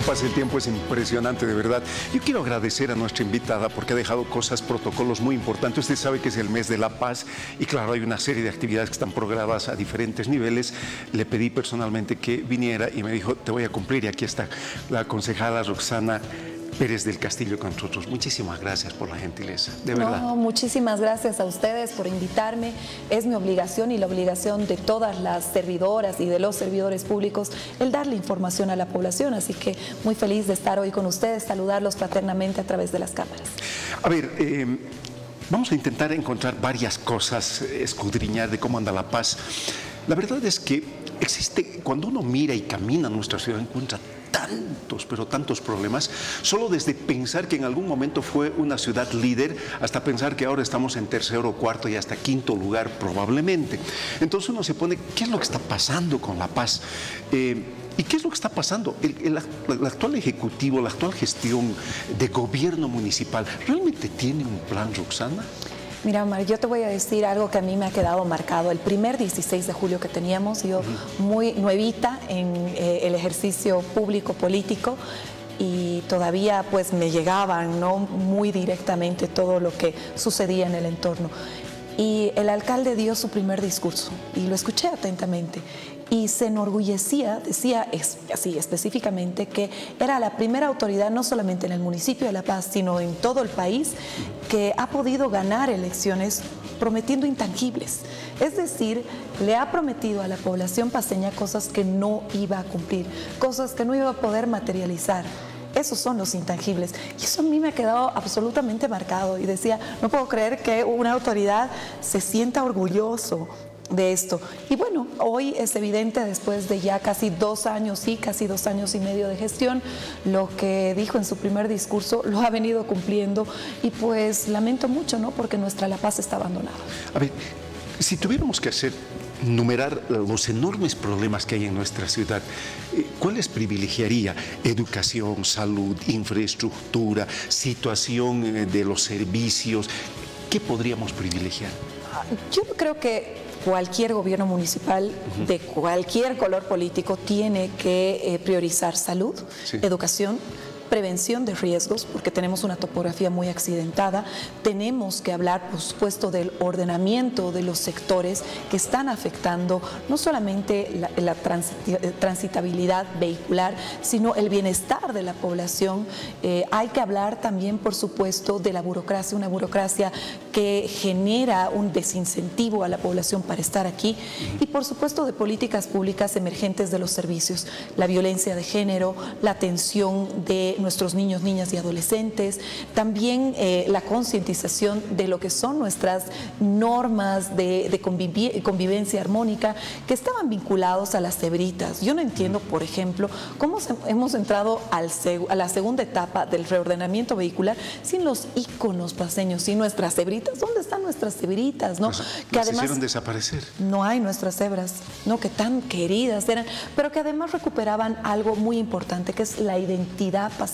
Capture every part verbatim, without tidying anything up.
pasa el tiempo es impresionante, de verdad. Yo quiero agradecer a nuestra invitada porque ha dejado cosas, protocolos muy importantes. Usted sabe que es el mes de la paz y claro, hay una serie de actividades que están programadas a diferentes niveles. Le pedí personalmente que viniera y me dijo, te voy a cumplir, y aquí está la concejala Roxana Pérez del Castillo con nosotros. Muchísimas gracias por la gentileza, de verdad. No, muchísimas gracias a ustedes por invitarme. Es mi obligación y la obligación de todas las servidoras y de los servidores públicos el darle información a la población, así que muy feliz de estar hoy con ustedes, saludarlos fraternamente a través de las cámaras. A ver, eh, vamos a intentar encontrar varias cosas, escudriñar de cómo anda la paz. La verdad es que existe, cuando uno mira y camina en nuestra ciudad, encuentra tantos, pero tantos problemas, solo desde pensar que en algún momento fue una ciudad líder hasta pensar que ahora estamos en tercero, cuarto y hasta quinto lugar probablemente. Entonces uno se pone, ¿qué es lo que está pasando con la paz? Eh, ¿Y qué es lo que está pasando? El, el, el actual ejecutivo, la actual gestión de gobierno municipal, ¿realmente tiene un plan, Roxana? Mira, Omar, yo te voy a decir algo que a mí me ha quedado marcado. El primer dieciséis de julio que teníamos, yo muy nuevita en eh, el ejercicio público político, y todavía pues me llegaban, ¿no?, muy directamente todo lo que sucedía en el entorno. Y el alcalde dio su primer discurso y lo escuché atentamente y se enorgullecía, decía así específicamente que era la primera autoridad no solamente en el municipio de La Paz, sino en todo el país, que ha podido ganar elecciones prometiendo intangibles. Es decir, le ha prometido a la población paceña cosas que no iba a cumplir, cosas que no iba a poder materializar. Esos son los intangibles. Y eso a mí me ha quedado absolutamente marcado. Y decía, no puedo creer que una autoridad se sienta orgulloso de esto. Y bueno, hoy es evidente, después de ya casi dos años, sí, casi dos años y medio de gestión, lo que dijo en su primer discurso lo ha venido cumpliendo. Y pues lamento mucho, ¿no?, porque nuestra La Paz está abandonada. A ver, si tuviéramos que hacer numerar los enormes problemas que hay en nuestra ciudad, ¿cuáles privilegiaría? Educación, salud, infraestructura, situación de los servicios. ¿Qué podríamos privilegiar? Yo creo que cualquier gobierno municipal de cualquier color político tiene que eh, priorizar salud, sí, educación, prevención de riesgos, porque tenemos una topografía muy accidentada. Tenemos que hablar, por supuesto, del ordenamiento de los sectores que están afectando no solamente la, la transitabilidad vehicular, sino el bienestar de la población. Eh, hay que hablar también, por supuesto, de la burocracia, una burocracia que genera un desincentivo a la población para estar aquí, y por supuesto de políticas públicas emergentes de los servicios, la violencia de género, la atención de nuestros niños, niñas y adolescentes, también eh, la concientización de lo que son nuestras normas de, de convivi convivencia armónica, que estaban vinculados a las cebritas. Yo no entiendo, por ejemplo, cómo se, hemos entrado al a la segunda etapa del reordenamiento vehicular sin los íconos paceños, sin nuestras cebritas. ¿Dónde están nuestras cebritas? ¿No? Las, que las además hicieron desaparecer. No hay nuestras cebras, ¿no?, que tan queridas eran, pero que además recuperaban algo muy importante, que es la identidad paceña.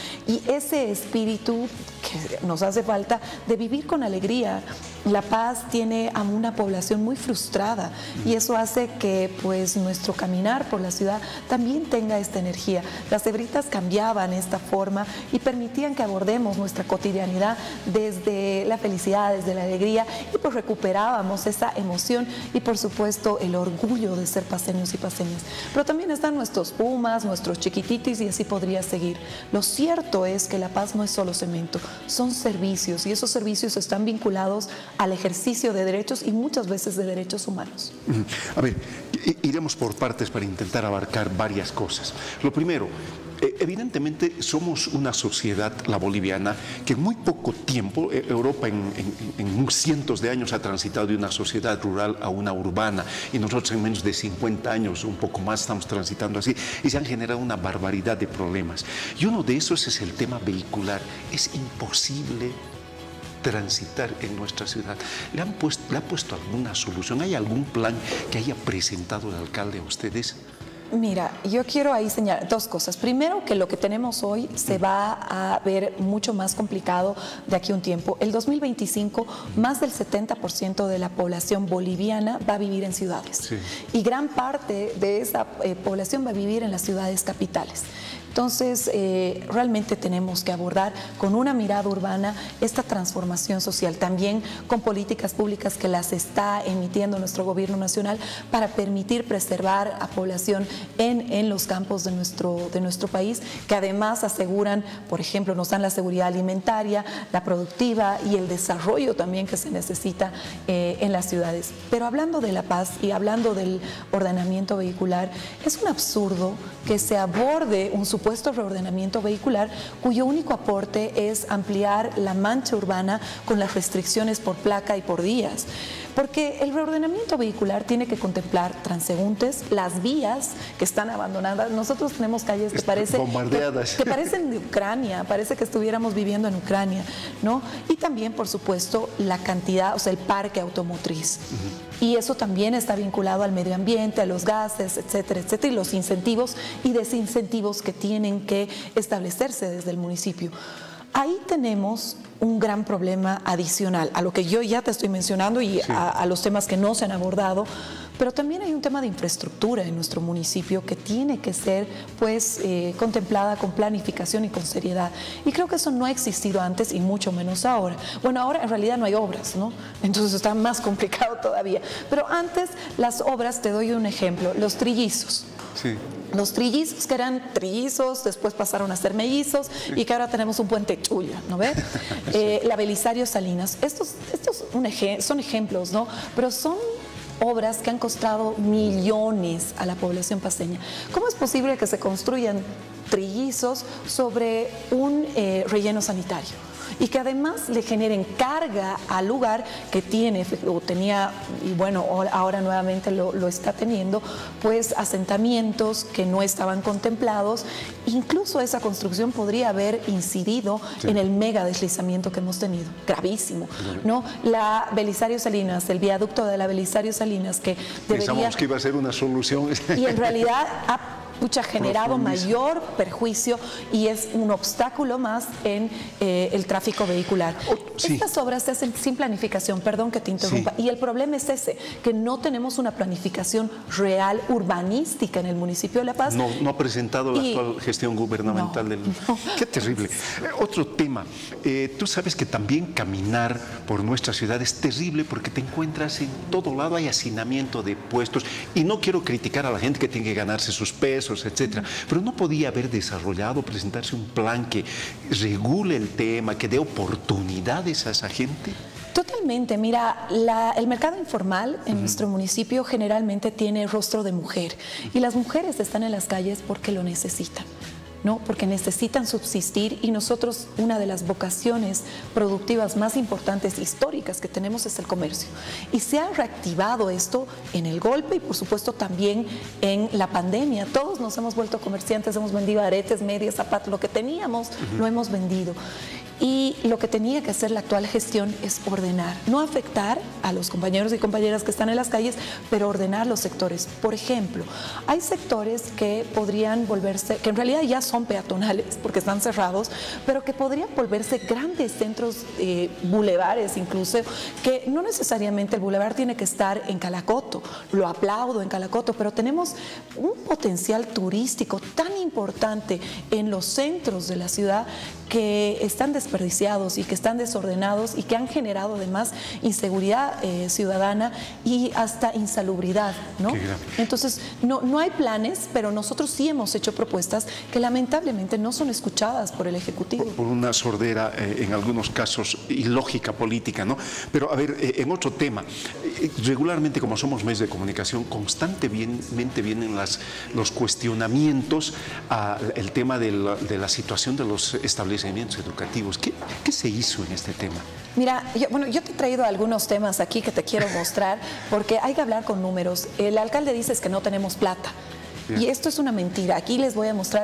Y ese espíritu que nos hace falta de vivir con alegría. La Paz tiene a una población muy frustrada y eso hace que pues nuestro caminar por la ciudad también tenga esta energía. Las cebritas cambiaban esta forma y permitían que abordemos nuestra cotidianidad desde la felicidad, desde la alegría, y pues recuperábamos esa emoción y por supuesto el orgullo de ser paceños y paceñas. Pero también están nuestros pumas, nuestros chiquititis, y así podría seguir. Lo cierto es que La Paz no es solo cemento, son servicios, y esos servicios están vinculados al ejercicio de derechos y muchas veces de derechos humanos. A ver, iremos por partes para intentar abarcar varias cosas. Lo primero, evidentemente somos una sociedad, la boliviana, que en muy poco tiempo, Europa en, en, en cientos de años ha transitado de una sociedad rural a una urbana, y nosotros en menos de cincuenta años, un poco más, estamos transitando así, y se han generado una barbaridad de problemas. Y uno de esos es el tema vehicular. Es imposible transitar en nuestra ciudad. ¿Le han puesto, ¿le ha puesto alguna solución? ¿Hay algún plan que haya presentado el alcalde a ustedes? Mira, yo quiero ahí señalar dos cosas. Primero, que lo que tenemos hoy se va a ver mucho más complicado de aquí a un tiempo. El dos mil veinticinco, más del setenta por ciento de la población boliviana va a vivir en ciudades. Sí. Y gran parte de esa eh, población va a vivir en las ciudades capitales. Entonces, eh, realmente tenemos que abordar con una mirada urbana esta transformación social, también con políticas públicas que las está emitiendo nuestro gobierno nacional para permitir preservar a población en, en los campos de nuestro, de nuestro país, que además aseguran, por ejemplo, nos dan la seguridad alimentaria, la productiva y el desarrollo también que se necesita eh, en las ciudades. Pero hablando de la paz y hablando del ordenamiento vehicular, es un absurdo que se aborde un supuesto reordenamiento vehicular cuyo único aporte es ampliar la mancha urbana con las restricciones por placa y por días. Porque el reordenamiento vehicular tiene que contemplar transeúntes, las vías que están abandonadas. Nosotros tenemos calles que parecen bombardeadas, que, que parecen de Ucrania, parece que estuviéramos viviendo en Ucrania, ¿no? Y también, por supuesto, la cantidad, o sea, el parque automotriz. Uh-huh. Y eso también está vinculado al medio ambiente, a los gases, etcétera, etcétera, y los incentivos y desincentivos que tienen que establecerse desde el municipio. Ahí tenemos un gran problema adicional a lo que yo ya te estoy mencionando y sí. a, a los temas que no se han abordado, pero también hay un tema de infraestructura en nuestro municipio que tiene que ser pues eh, contemplada con planificación y con seriedad. Y creo que eso no ha existido antes y mucho menos ahora. Bueno, ahora en realidad no hay obras, ¿no? Entonces está más complicado todavía. Pero antes las obras, te doy un ejemplo, los trillizos. Sí. Los trillizos que eran trillizos, después pasaron a ser mellizos y que ahora tenemos un puente Chulla, ¿no ves? Sí. Eh, la Belisario Salinas. Estos, estos un ej- son ejemplos, ¿no? Pero son obras que han costado millones a la población paceña. ¿Cómo es posible que se construyan trillizos sobre un eh, relleno sanitario? Y que además le generen carga al lugar que tiene o tenía, y bueno, ahora nuevamente lo, lo está teniendo, pues asentamientos que no estaban contemplados. Incluso esa construcción podría haber incidido sí. en el mega deslizamiento que hemos tenido, gravísimo, ¿no? La Belisario Salinas, el viaducto de la Belisario Salinas, que debería... Pensamos que iba a ser una solución. Y en realidad ha ha generado mayor perjuicio y es un obstáculo más en eh, el tráfico vehicular. Oh, sí. Estas obras se hacen sin planificación, perdón que te interrumpa, sí. y el problema es ese, que no tenemos una planificación real urbanística en el municipio de La Paz. No, no ha presentado la y... actual gestión gubernamental no, del... No. Qué terrible. Eh, otro tema, eh, tú sabes que también caminar por nuestra ciudad es terrible porque te encuentras en todo lado, hay hacinamiento de puestos, y no quiero criticar a la gente que tiene que ganarse sus pesos, etcétera, pero no podía haber desarrollado, presentarse un plan que regule el tema, que dé oportunidades a esa gente. Totalmente, mira, la, el mercado informal en uh-huh. nuestro municipio generalmente tiene rostro de mujer y las mujeres están en las calles porque lo necesitan. ¿No? Porque necesitan subsistir y nosotros una de las vocaciones productivas más importantes, históricas que tenemos es el comercio. Y se ha reactivado esto en el golpe y por supuesto también en la pandemia. Todos nos hemos vuelto comerciantes, hemos vendido aretes, medias, zapatos, lo que teníamos uh-huh. lo hemos vendido. Y lo que tenía que hacer la actual gestión es ordenar, no afectar a los compañeros y compañeras que están en las calles, pero ordenar los sectores. Por ejemplo, hay sectores que podrían volverse, que en realidad ya son peatonales porque están cerrados, pero que podrían volverse grandes centros, eh, bulevares incluso, que no necesariamente el bulevar tiene que estar en Calacoto, lo aplaudo en Calacoto, pero tenemos un potencial turístico tan importante en los centros de la ciudad que están desperdiciados y que están desordenados y que han generado además inseguridad eh, ciudadana y hasta insalubridad, ¿no? Entonces, no, no hay planes, pero nosotros sí hemos hecho propuestas que lamentablemente no son escuchadas por el Ejecutivo. Por, por una sordera, eh, en algunos casos, ilógica política, ¿no? Pero, a ver, eh, en otro tema, eh, regularmente, como somos medios de comunicación, constantemente vienen las, los cuestionamientos al tema de la, de la situación de los establecimientos educativos. ¿Qué, ¿Qué se hizo en este tema? Mira, yo, bueno, yo te he traído algunos temas aquí que te quiero mostrar porque hay que hablar con números. El alcalde dice que no tenemos plata. Bien. Y esto es una mentira. Aquí les voy a mostrar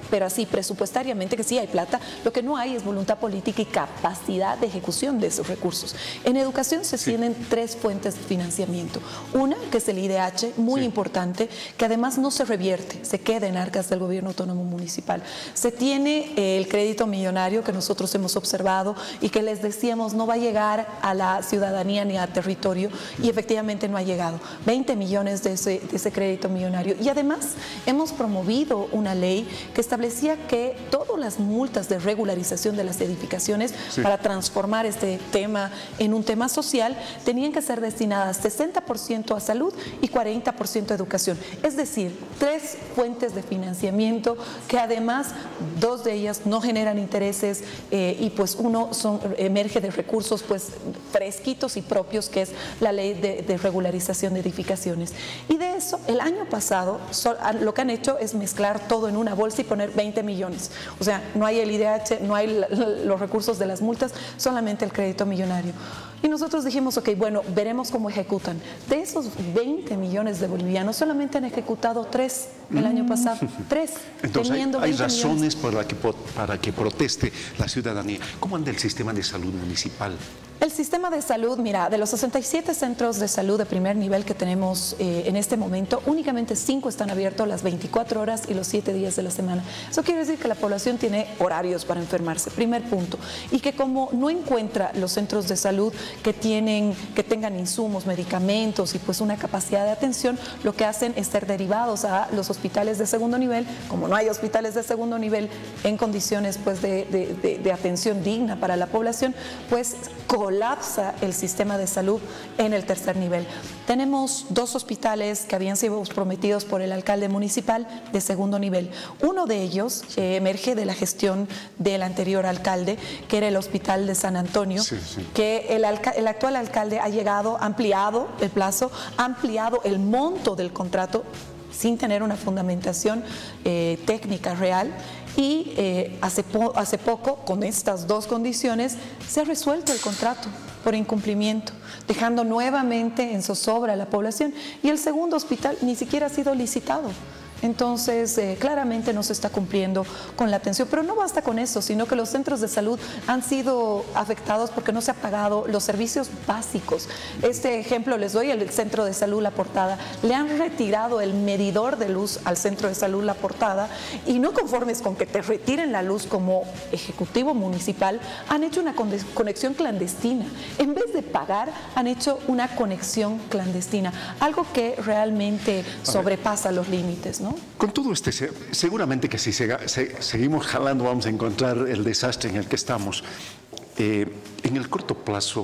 pero así presupuestariamente que sí hay plata, lo que no hay es voluntad política y capacidad de ejecución de esos recursos. En educación se sí. tienen tres fuentes de financiamiento. Una, que es el I D H, muy sí. importante, que además no se revierte, se queda en arcas del gobierno autónomo municipal. Se tiene eh, el crédito millonario que nosotros hemos observado y que les decíamos no va a llegar a la ciudadanía ni a territorio, y efectivamente no ha llegado. veinte millones de ese, de ese crédito millonario. Y además hemos promovido una ley que establecía que todas las multas de regularización de las edificaciones sí. para transformar este tema en un tema social tenían que ser destinadas sesenta por ciento a salud y cuarenta por ciento a educación. Es decir, tres fuentes de financiamiento que además dos de ellas no generan intereses eh, y pues uno son, emerge de recursos pues fresquitos y propios, que es la ley de, de regularización de edificaciones. Y de eso, el año pasado, so, lo que han hecho es mezclar todo en una bolsa y poner veinte millones. O sea, no hay el I D H, no hay la, los recursos de las multas, solamente el crédito millonario. Y nosotros dijimos, ok, bueno, veremos cómo ejecutan. De esos veinte millones de bolivianos, solamente han ejecutado tres el año pasado. Tres. Entonces, teniendo hay, hay razones para que, para que proteste la ciudadanía. ¿Cómo anda el sistema de salud municipal? El sistema de salud, mira, de los sesenta y siete centros de salud de primer nivel que tenemos eh, en este momento, únicamente cinco están abiertos las veinticuatro horas y los siete días de la semana. Eso quiere decir que la población tiene horarios para enfermarse, primer punto. Y que como no encuentra los centros de salud que, tienen, que tengan insumos, medicamentos y pues una capacidad de atención, lo que hacen es ser derivados a los hospitales de segundo nivel. Como no hay hospitales de segundo nivel en condiciones pues de, de, de, de atención digna para la población, pues colapsa el sistema de salud en el tercer nivel. Tenemos dos hospitales que habían sido prometidos por el alcalde municipal de segundo nivel. Uno de ellos eh, emerge de la gestión del anterior alcalde, que era el Hospital de San Antonio, sí, sí. que el, el actual alcalde ha llegado, ha ampliado el plazo, ha ampliado el monto del contrato sin tener una fundamentación eh, técnica real. Y eh, hace, po hace poco, con estas dos condiciones, se ha resuelto el contrato por incumplimiento, dejando nuevamente en zozobra a la población. Y el segundo hospital ni siquiera ha sido licitado. Entonces, eh, claramente no se está cumpliendo con la atención. Pero no basta con eso, sino que los centros de salud han sido afectados porque no se han pagado los servicios básicos. Este ejemplo les doy, el centro de salud La Portada. Le han retirado el medidor de luz al centro de salud La Portada y no conformes con que te retiren la luz como ejecutivo municipal, han hecho una conexión clandestina. En vez de pagar, han hecho una conexión clandestina. Algo que realmente sobrepasa los límites, ¿no? Con todo este, seguramente que si se, se, seguimos jalando vamos a encontrar el desastre en el que estamos. Eh, en el corto plazo,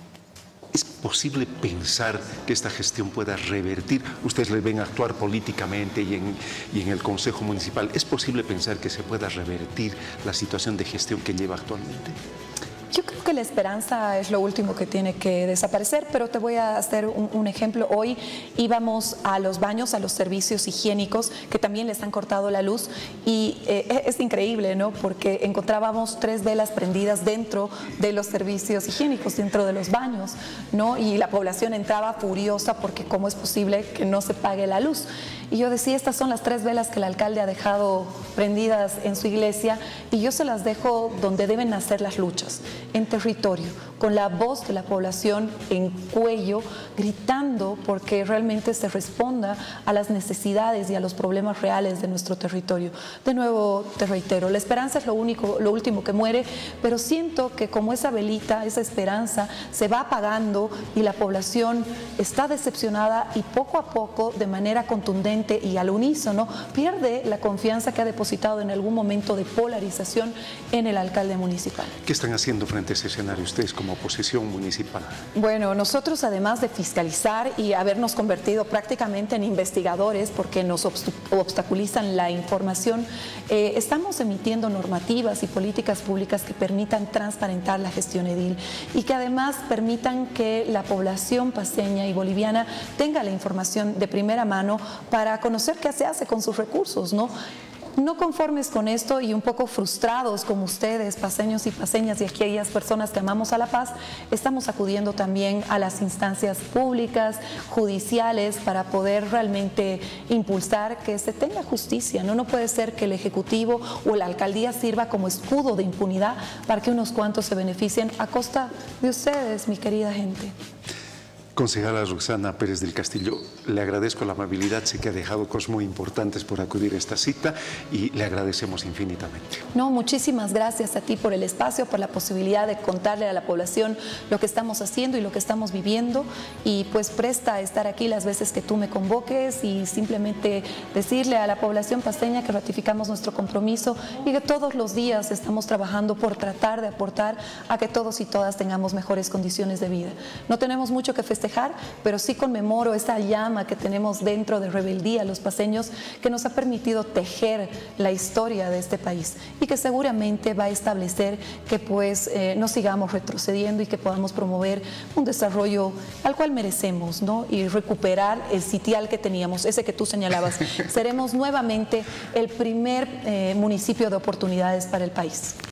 ¿es posible pensar que esta gestión pueda revertir? Ustedes le ven actuar políticamente y en, y en el Consejo Municipal. ¿Es posible pensar que se pueda revertir la situación de gestión que lleva actualmente? Yo creo que la esperanza es lo último que tiene que desaparecer, pero te voy a hacer un, un ejemplo. Hoy íbamos a los baños, a los servicios higiénicos, que también les han cortado la luz, y eh, es increíble, ¿no? Porque encontrábamos tres velas prendidas dentro de los servicios higiénicos, dentro de los baños, ¿no? Y la población entraba furiosa porque cómo es posible que no se pague la luz. Y yo decía, estas son las tres velas que el alcalde ha dejado prendidas en su iglesia, y yo se las dejo donde deben nacer las luchas, en territorio, con la voz de la población en cuello, gritando porque realmente se responda a las necesidades y a los problemas reales de nuestro territorio. De nuevo, te reitero, la esperanza es lo único, lo último que muere, pero siento que como esa velita, esa esperanza se va apagando y la población está decepcionada y poco a poco, de manera contundente y al unísono, pierde la confianza que ha depositado en algún momento de polarización en el alcalde municipal. ¿Qué están haciendo frente a ese escenario ustedes como oposición municipal? Bueno, nosotros además de fiscalizar y habernos convertido prácticamente en investigadores porque nos obstaculizan la información, eh, estamos emitiendo normativas y políticas públicas que permitan transparentar la gestión edil y que además permitan que la población paceña y boliviana tenga la información de primera mano para conocer qué se hace con sus recursos, ¿no? No conformes con esto y un poco frustrados como ustedes, paseños y paseñas y aquellas personas que amamos a La Paz, estamos acudiendo también a las instancias públicas, judiciales, para poder realmente impulsar que se tenga justicia. No, no puede ser que el Ejecutivo o la Alcaldía sirva como escudo de impunidad para que unos cuantos se beneficien a costa de ustedes, mi querida gente. Concejala Roxana Pérez del Castillo, le agradezco la amabilidad, sé que ha dejado cosas muy importantes por acudir a esta cita y le agradecemos infinitamente. No, muchísimas gracias a ti por el espacio, por la posibilidad de contarle a la población lo que estamos haciendo y lo que estamos viviendo, y pues presta a estar aquí las veces que tú me convoques y simplemente decirle a la población pasteña que ratificamos nuestro compromiso y que todos los días estamos trabajando por tratar de aportar a que todos y todas tengamos mejores condiciones de vida. No tenemos mucho que festejar, pero sí conmemoro esa llama que tenemos dentro de rebeldía los paseños, que nos ha permitido tejer la historia de este país y que seguramente va a establecer que pues eh, no sigamos retrocediendo y que podamos promover un desarrollo al cual merecemos, ¿no? Y recuperar el sitial que teníamos, ese que tú señalabas. Seremos nuevamente el primer eh, municipio de oportunidades para el país.